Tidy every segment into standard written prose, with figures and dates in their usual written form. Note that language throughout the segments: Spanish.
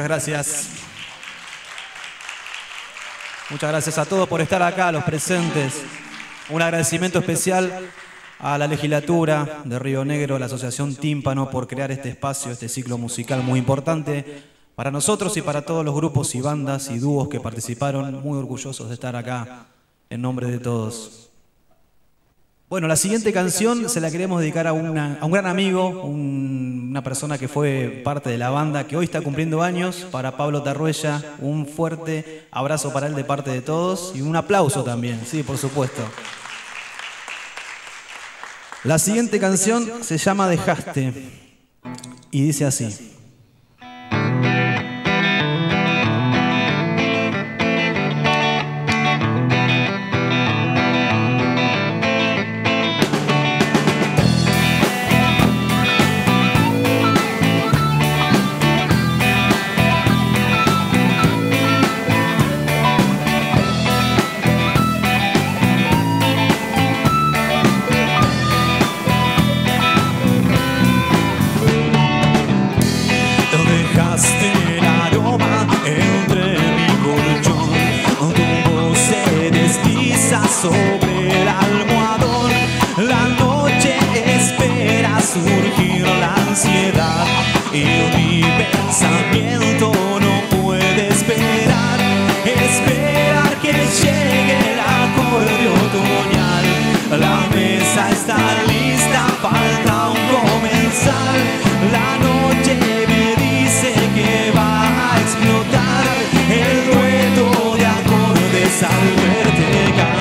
gracias. Muchas gracias a todos por estar acá, a los presentes. Un agradecimiento especial a la legislatura de Río Negro, a la Asociación Tímpano, por crear este espacio, este ciclo musical muy importante para nosotros y para todos los grupos y bandas y dúos que participaron. Muy orgullosos de estar acá en nombre de todos. Bueno, la siguiente canción se la queremos dedicar a un gran amigo, una persona que fue parte de la banda, que hoy está cumpliendo años, para Pablo Tarruella. Un fuerte abrazo para él de parte de todos y un aplauso también, sí, por supuesto. La siguiente canción se llama Dejaste y dice así. Sobre el almohadón, la noche espera surgir la ansiedad y mi pensamiento no puede esperar, esperar que llegue el acorde otoñal. La mesa está lista, falta un comensal. La noche me dice que va a explotar el dueto de acordes al verte cantar.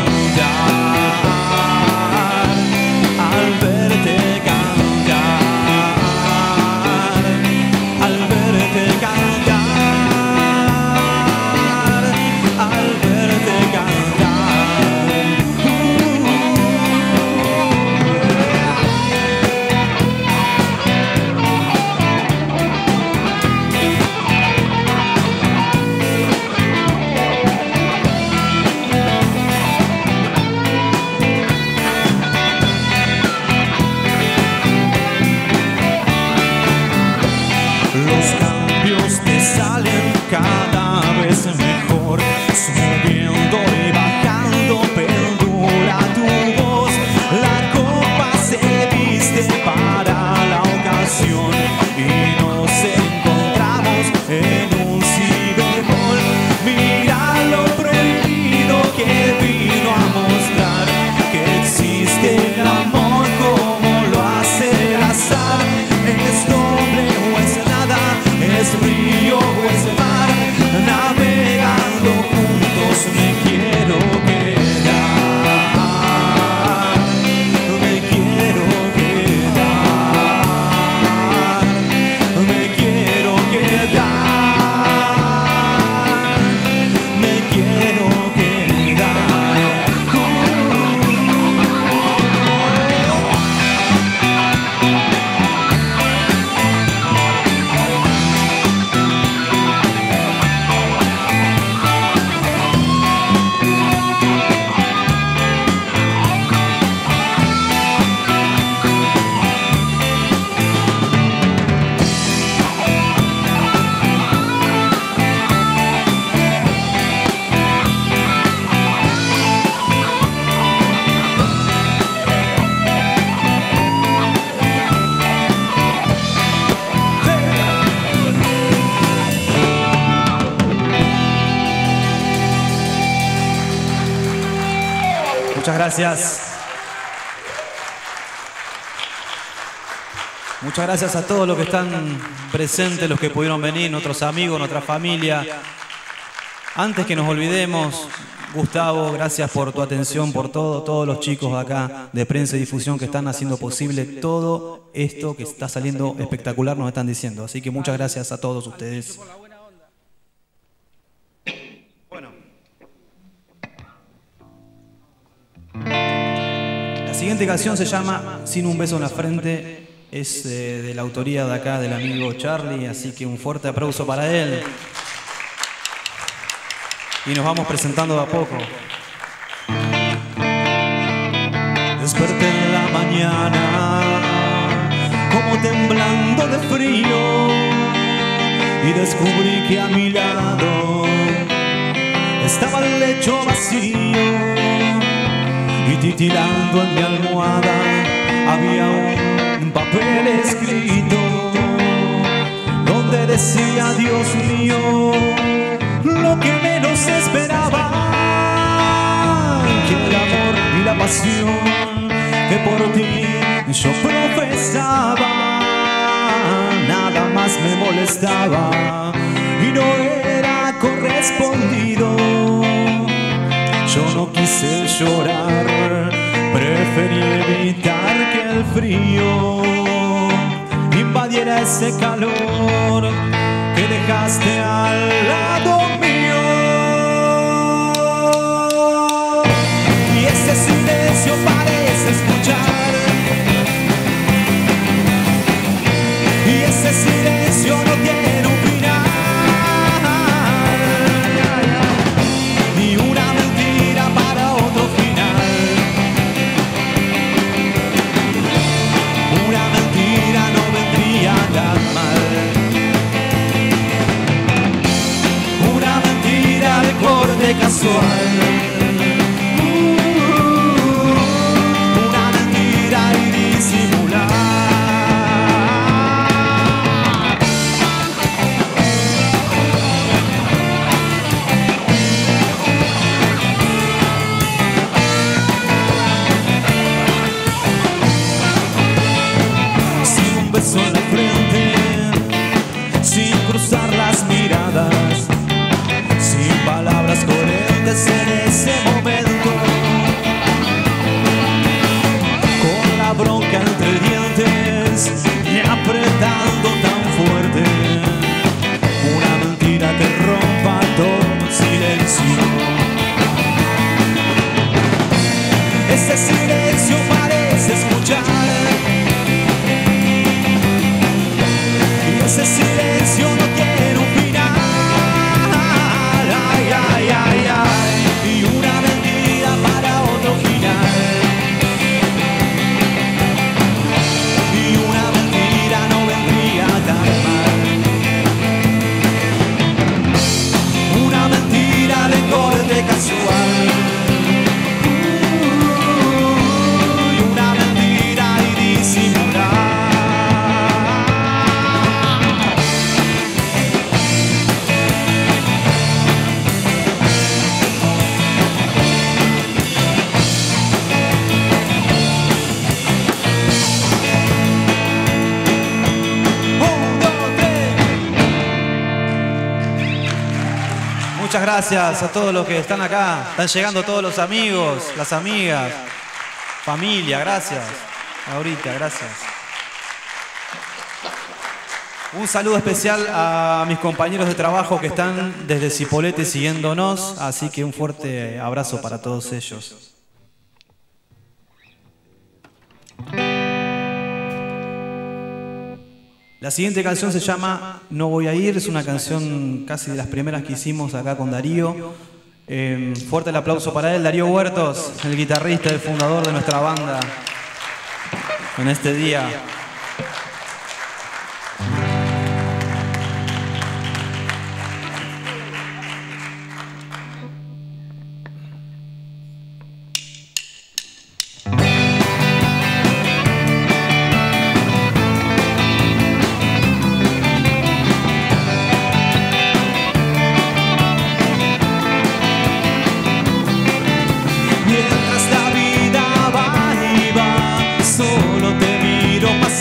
Cada vez mejor, subiendo y bajando, perdura tu voz. La copa se viste para la ocasión y nos encontramos en un si bemol. Mira lo prohibido que vino a mostrar que existe el amor como lo hace el azar. Es doble o es nada, es río o es mar. Navegando juntos me quiero quedar, me quiero quedar, me quiero quedar, me quiero quedar. Muchas gracias. Muchas gracias a todos los que están presentes, los que pudieron venir, nuestros amigos, nuestra familia. Antes que nos olvidemos, Gustavo, gracias por tu atención, por todo, todos los chicos acá de prensa y difusión que están haciendo posible todo esto que está saliendo espectacular, nos están diciendo. Así que muchas gracias a todos ustedes. La siguiente canción se llama Sin un beso en la frente, es de la autoría de acá del amigo Charlie, así que un fuerte aplauso para él. Y nos vamos presentando de a poco. Desperté en la mañana como temblando de frío y descubrí que a mi lado estaba el lecho vacío y titilando en mi almohada había un papel escrito donde decía: Dios mío, lo que menos esperaba, que el amor y la pasión que por ti yo profesaba, nada más me molestaba y no era correspondido. Yo no quise llorar, preferí evitar que el frío invadiera ese calor que dejaste al lado mío. Y ese silencio parece escuchar, y ese silencio no tiene un final, ni una mentira para otro final. Una mentira no vendría tan mal, una mentira de corte casual, una mentira y disimular. Sin un beso en la frente, sin cruzar las miradas, sin palabras coherentes en ese momento, con la bronca entre dientes y apretando tan fuerte, una mentira que rompa todo el silencio. Ese silencio parece escuchar, y ese silencio no tiene un final. Ay, ay, ay, ay. Y una mentira para otro final, y una mentira no vendría tan mal, una mentira de corte casual, y una mentira y disimular. Muchas gracias a todos los que están acá. Están llegando todos los amigos, las amigas, familia. Gracias. Ahorita, gracias. Un saludo especial a mis compañeros de trabajo que están desde Cipolletti siguiéndonos. Así que un fuerte abrazo para todos ellos. La siguiente canción se llama No voy a ir, es una canción casi de las primeras que hicimos acá con Darío. Fuerte el aplauso para él, Darío Huertos, el guitarrista, el fundador de nuestra banda en este día. Mientras la vida va y va, solo te miro pasar.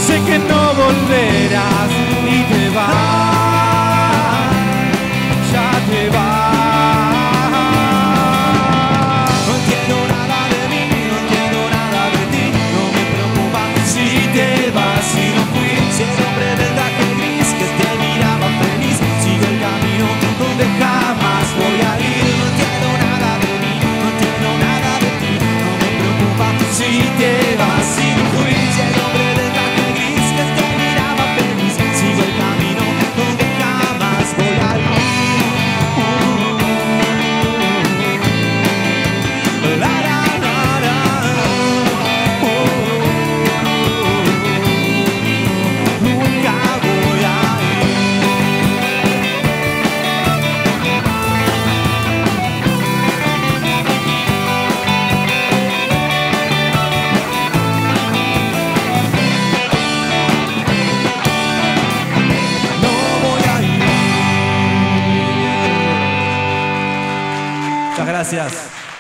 sé que no volverás y te vas, ya te vas. No entiendo nada de mí, no entiendo nada de ti, no me preocupa si te vas y no fui. Si el hombre del traje gris que te miraba feliz sigue el camino donde jamás voy a ir. No entiendo nada de mí, no entiendo nada de ti, no me preocupa si te vas y no fui. Si el hombre del traje gris que te miraba feliz sigue el camino donde jamás voy a ir. La, la, la, la. Nunca voy a ir. No voy a ir. Muchas gracias.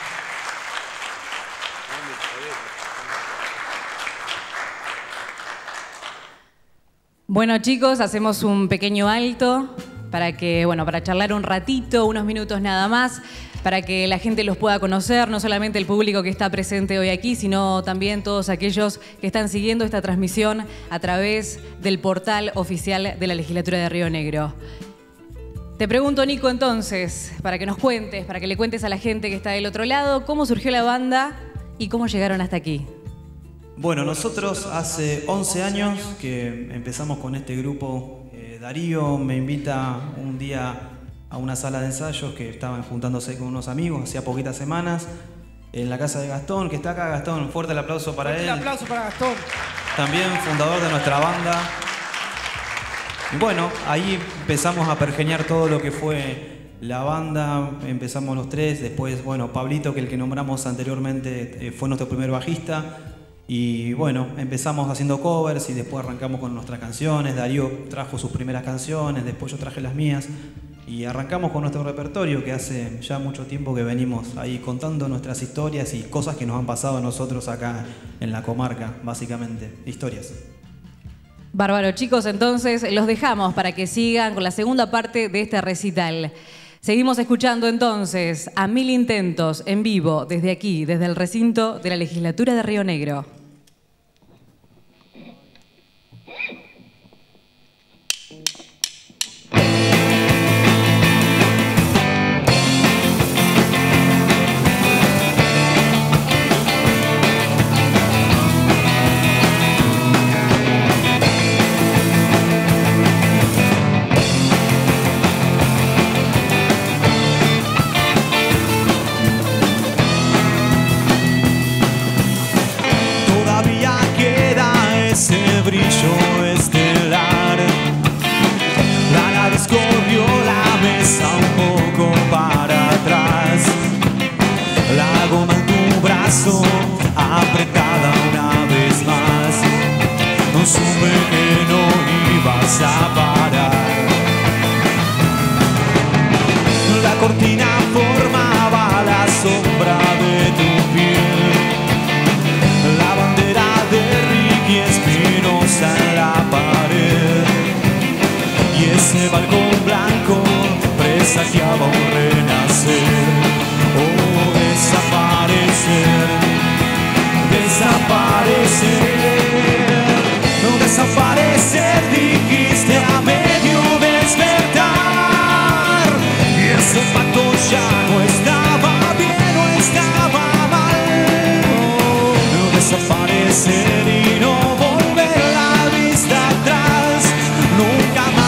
Bueno, chicos, hacemos un pequeño alto para que, bueno, para charlar un ratito, unos minutos nada más, para que la gente los pueda conocer, no solamente el público que está presente hoy aquí, sino también todos aquellos que están siguiendo esta transmisión a través del portal oficial de la Legislatura de Río Negro. Te pregunto, Nico, entonces, para que nos cuentes, para que le cuentes a la gente que está del otro lado, ¿cómo surgió la banda y cómo llegaron hasta aquí? Bueno, nosotros hace 11 años que empezamos con este grupo. Darío me invita un día a una sala de ensayos que estaban juntándose con unos amigos, hacía poquitas semanas, en la casa de Gastón, que está acá. Gastón, fuerte el aplauso para él. Un aplauso para Gastón. También fundador de nuestra banda. Y bueno, ahí empezamos a pergeñar todo lo que fue la banda, empezamos los tres, después, bueno, Pablito, que el que nombramos anteriormente, fue nuestro primer bajista. Y bueno, empezamos haciendo covers y después arrancamos con nuestras canciones. Darío trajo sus primeras canciones, después yo traje las mías. Y arrancamos con nuestro repertorio, que hace ya mucho tiempo que venimos ahí contando nuestras historias y cosas que nos han pasado a nosotros acá en la comarca, básicamente, historias. Bárbaro, chicos, entonces los dejamos para que sigan con la segunda parte de este recital. Seguimos escuchando entonces a Mil Intentos en vivo desde aquí, desde el recinto de la Legislatura de Río Negro. Ese brillo estelar, la nariz corrió la mesa un poco para atrás, la goma en tu brazo apretada una vez más, no supe que no ibas a parar. La cortina formaba la sombra de tu piel, la bandera de Ricky Espinosa en la pared, y ese balcón blanco presagiaba un renacer. Oh, desaparecer, desaparecer, no desaparecer, dijiste a medio despertar, y ese pacto ya no estaba bien, no estaba mal. Oh, no desaparecer y no volver la vista atrás, nunca más.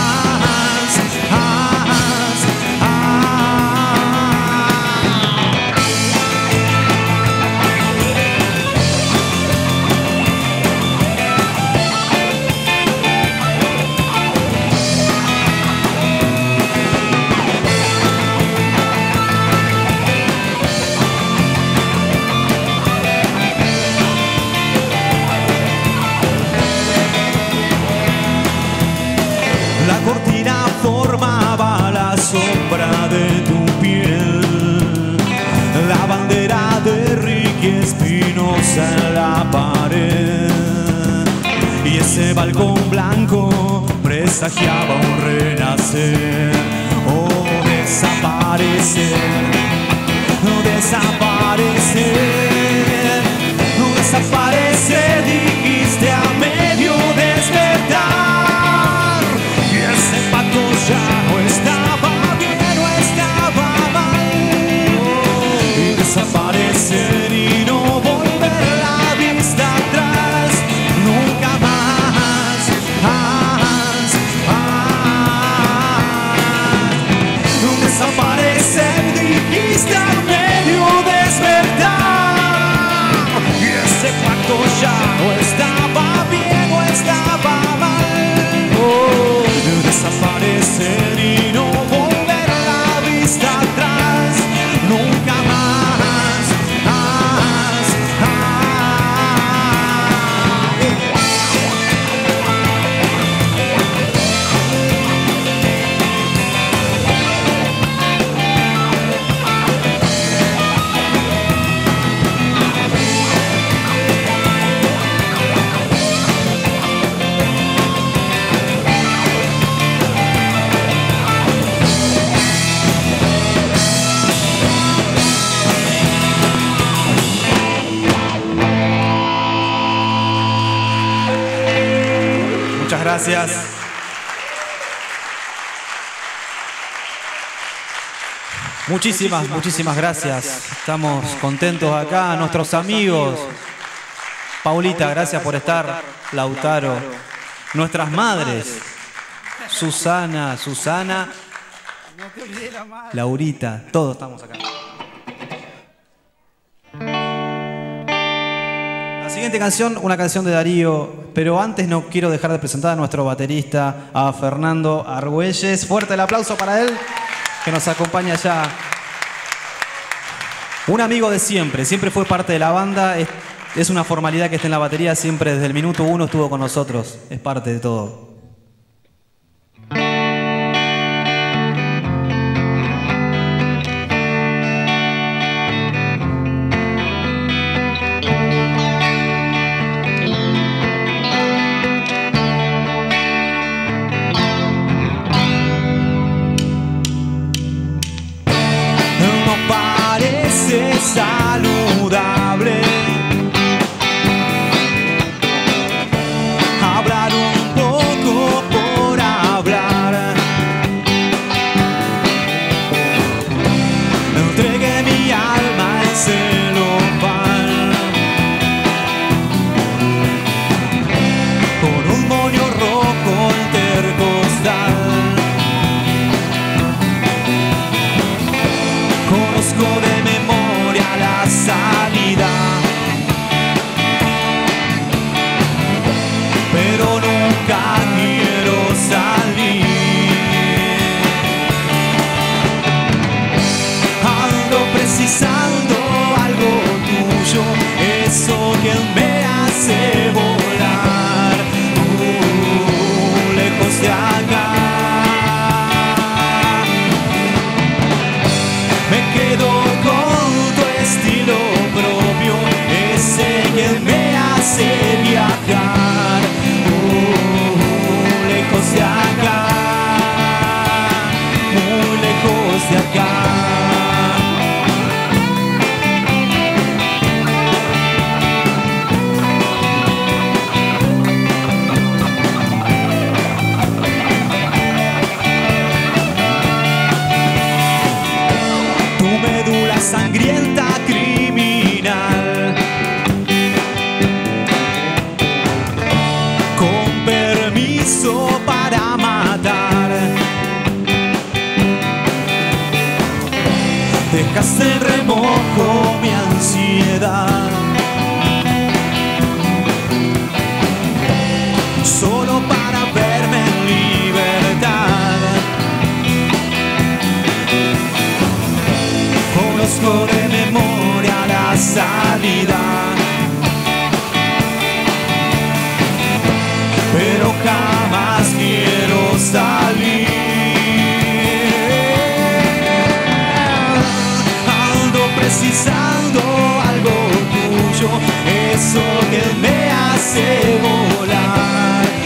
La cortina formaba la sombra de tu piel, la bandera de Ricky Espinosa en la pared, y ese ese balcón blanco presagiaba un renacer o desaparecer, desaparecer, desaparecer, dijiste a medio despertar. Y ese pacto ya no estaba bien, no estaba mal. Y desaparecer y no volver la vista atrás, nunca más, más, más. Desaparecer, dijiste a medio despertar. Y ese pacto ya no estaba bien, no estaba mal. Desaparecer y no volver la vista atrás, nunca más, más, Gracias. Muchísimas gracias. Estamos contentos acá. Nuestros amigos. Paulita, gracias por estar. Lautaro. Nuestras madres. Susana. Laurita. Todos estamos acá. La siguiente canción, una canción de Darío, pero antes no quiero dejar de presentar a nuestro baterista, a Fernando Argüelles. Fuerte el aplauso para él, que nos acompaña ya. Un amigo de siempre fue parte de la banda, es una formalidad que esté en la batería, siempre desde el minuto 1 estuvo con nosotros, es parte de todo. Saludable hablar un poco por hablar. Entregué mi alma al celofán con un moño rojo intercostal. Conozco de memoria la salida, pero nunca quiero salir. Ando precisando algo tuyo, eso que me hace volar lejos de acá. Me quedo con tu estilo propio, ese que me hace viajar lejos de acá, muy lejos de acá. Sangrienta criminal, con permiso para matar. Dejaste en remojo mi ansiedad, solo para verme en libertad. Conozco de memoria la salida, pero jamás quiero salir. Ando precisando algo tuyo, eso que me hace volar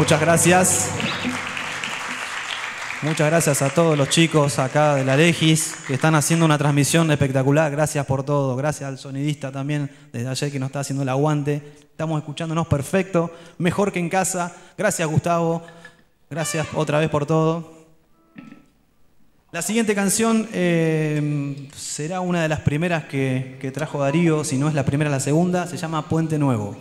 Muchas gracias. Muchas gracias a todos los chicos acá de la Legis que están haciendo una transmisión espectacular. Gracias por todo. Gracias al sonidista también desde ayer que nos está haciendo el aguante. Estamos escuchándonos perfecto, mejor que en casa. Gracias, Gustavo. Gracias otra vez por todo. La siguiente canción será una de las primeras que trajo Darío. Si no es la primera, la segunda. Se llama Puente Nuevo.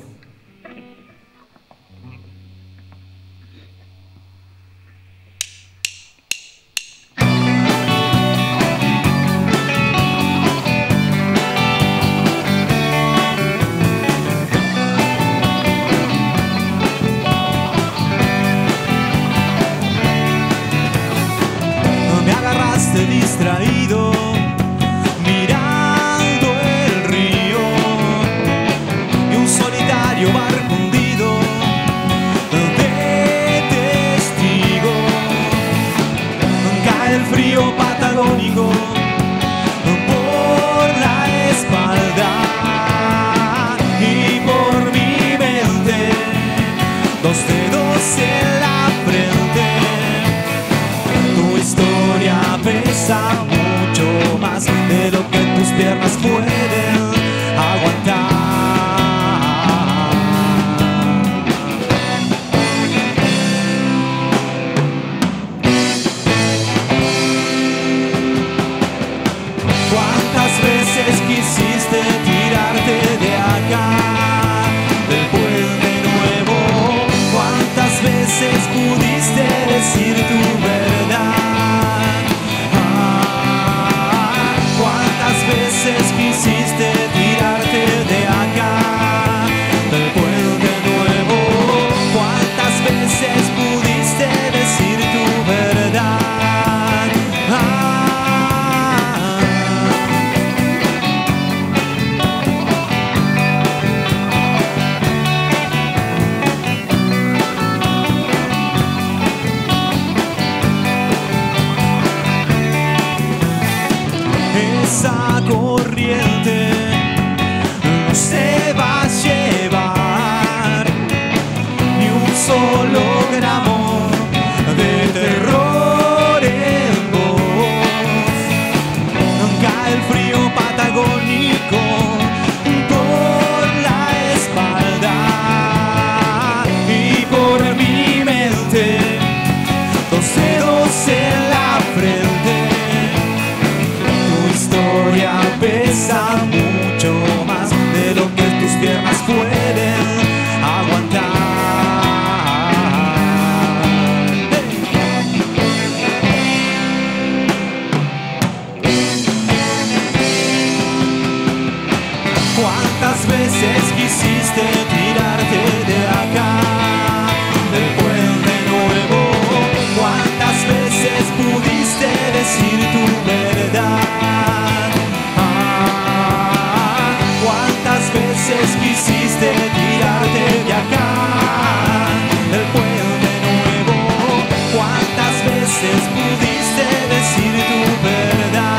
Distraído, mirando el río y un solitario barco hundido de testigo. Cae el frío patagónico por la espalda y por mi mente, dos dedos en la frente. Tu historia pesa mucho más de lo que tus piernas pueden aguantar. ¿Cuántas veces quisiste tirarte de acá, del puente nuevo? ¿Cuántas veces pudiste decir tu verdad? ¿Cuántas veces quisiste tirarte de acá, del puente nuevo? ¿Cuántas veces pudiste decir tu verdad? Esa corriente no se va a llevar ni un solo gramo de terror en vos. Cae el frío patagónico por la espalda y por mi mente, dos dedos en la frente. Historia pesa mucho más de lo que tus piernas pueden aguantar. ¿Cuántas veces quisiste tirarte de acá, del puente nuevo? ¿Cuántas veces pudiste decir tu verdad? ¿Cuántas veces quisiste tirarte de acá, del puente nuevo? ¿Cuántas veces pudiste decir tu verdad?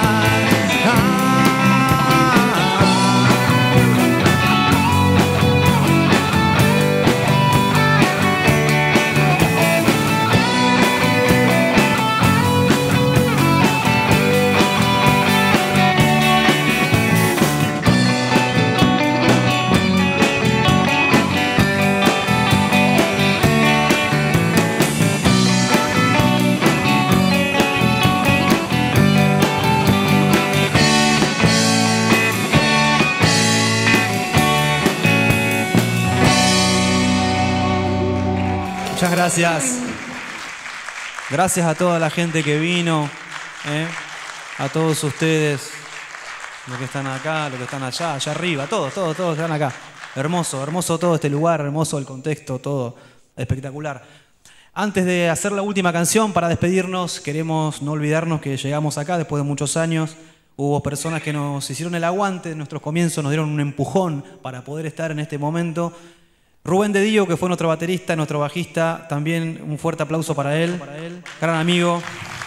Muchas gracias. Gracias a toda la gente que vino, a todos ustedes, los que están acá, los que están allá arriba, todos están acá. Hermoso, hermoso todo este lugar, hermoso el contexto, todo espectacular. Antes de hacer la última canción, para despedirnos, queremos no olvidarnos que llegamos acá después de muchos años. Hubo personas que nos hicieron el aguante en nuestros comienzos, nos dieron un empujón para poder estar en este momento. Rubén de Dío, que fue nuestro baterista, nuestro bajista, también un fuerte aplauso para él. Gran amigo.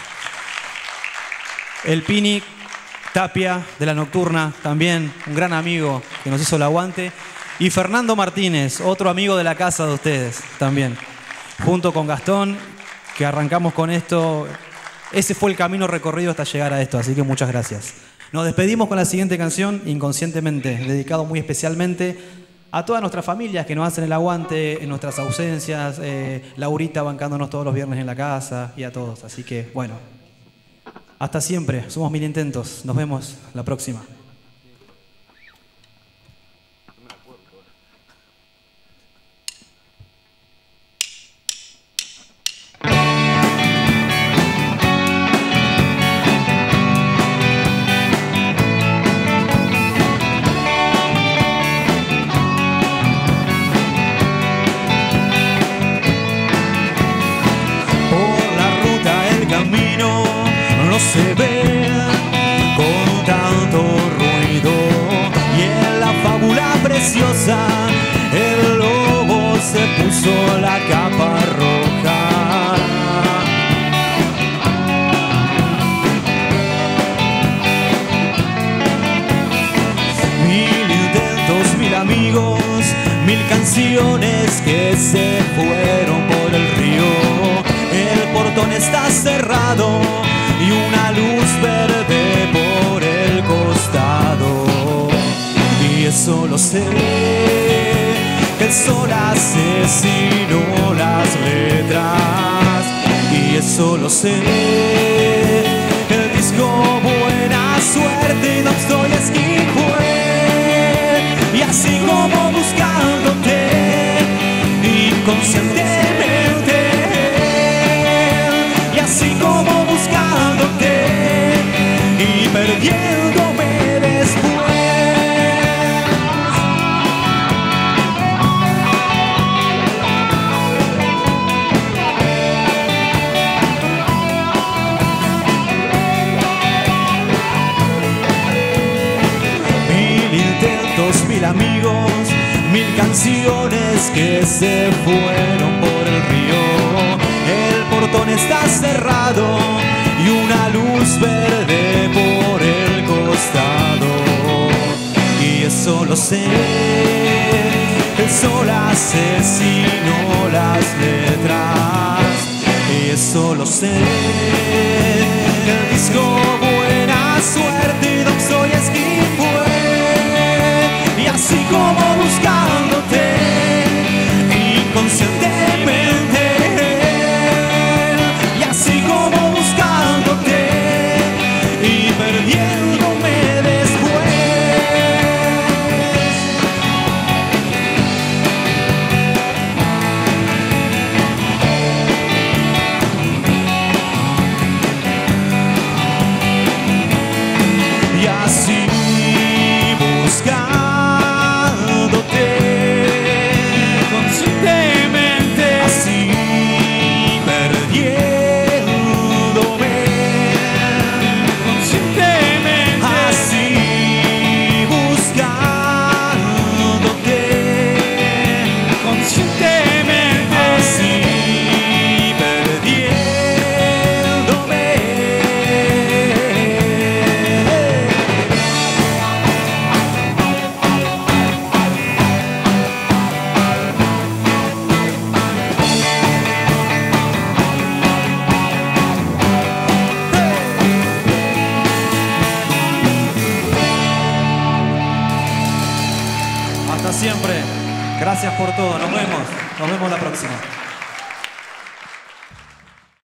El Pini Tapia, de La Nocturna, también un gran amigo que nos hizo el aguante. Y Fernando Martínez, otro amigo de la casa de ustedes también. junto con Gastón, que arrancamos con esto. Ese fue el camino recorrido hasta llegar a esto, así que muchas gracias. Nos despedimos con la siguiente canción, Inconscientemente, dedicado muy especialmente a todas nuestras familias que nos hacen el aguante en nuestras ausencias, Laurita bancándonos todos los viernes en la casa y a todos. Así que, bueno, hasta siempre, somos Mil Intentos. Nos vemos la próxima. No se ve con tanto ruido y en la fábula preciosa el lobo se puso la capa roja. Mil intentos, mil amigos, mil canciones que se fueron por el río. El portón está cerrado y una luz verde por el costado. Y eso lo sé, que el sol asesinó las letras. Y eso lo sé, que el disco Buena Suerte y Dostoyevski fue. Y así como buscándote inconscientemente, así como buscándote y perdiéndome después. Mil intentos, mil amigos, mil canciones que se fueron por el río. El portón está cerrado y una luz verde por el costado. Y eso lo sé, el sol asesinó las letras. Y eso lo sé, el disco Buena Suerte y Dostoyevski fue. Y así como buscándote inconscientemente, así como buscándote y perdiéndome después. Y así buscándote conscientemente, así perdiendo. Siempre. Gracias por todo. Nos vemos la próxima.